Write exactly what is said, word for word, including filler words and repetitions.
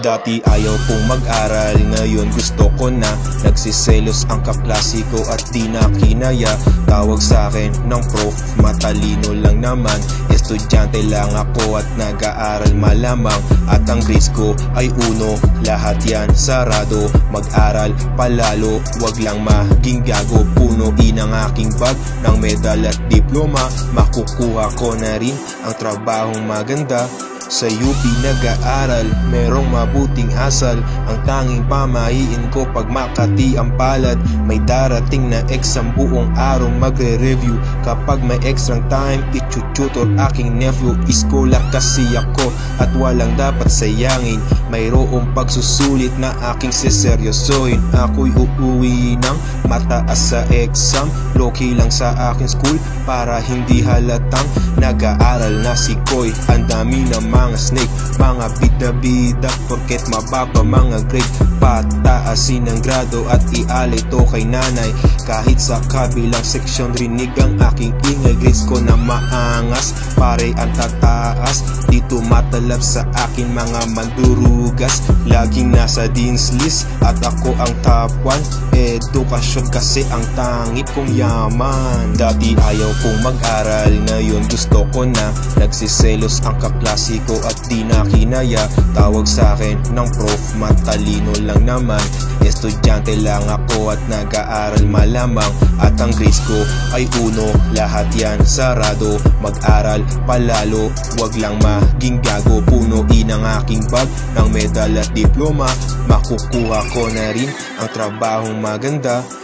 Dati ayaw kong mag-aral, ngayon gusto ko na. Nagsiselos ang kaklase ko at di na kinaya. Tawag sa akin ng prof, matalino lang naman. Estudyante lang ako at nag-aaral malamang. At ang grades ko ay uno, lahat yan sarado. Mag-aral palalo, wag lang maging gago. Punuin ang aking bag ng medal at diploma. Makukuha ko na rin ang trabahong maganda. Sa U P nag-aaral, merong mabuting asal. Ang tanging pamahiin ko pag Makati ang palad. May darating na exam, buong araw magre-review. Kapag may extra time, itututor aking nephew. Iskola kasi ako at walang dapat sayangin. Mayroong pagsusulit na aking seseryosohin. Ako'y uuwi ng mataas sa exam. Low-key lang sa aking school para hindi halatang nag-aaral na si Koy. Ang dami na mga snake, mga bida-bida, porket mababa mga grade. Pataasin ang grado at ialay to kay nanay. Kahit sa kabilang seksyon rinig ang aking ingay. Grades ko na maangas, pare ang tataas. Dito matalab sa akin mga mandurugas. Laging nasa dean's list at ako ang top one. Edukasyon kasi ang tangip kong yaman. Dati ayaw kong mag-aral, ngayon gusto ko na. Nagsiselos ang kaklase ko at di na kinaya. Tawag sa akin ng prof, matalino lang naman. Estudyante lang ako at nag-aaral malamang. At ang grades ko ay uno, lahat yan sarado. Mag-aral palalo, wag lang maging gago. Punuin ang aking bag ng medal at diploma. Makukuha ko na rin ang trabahong maganda.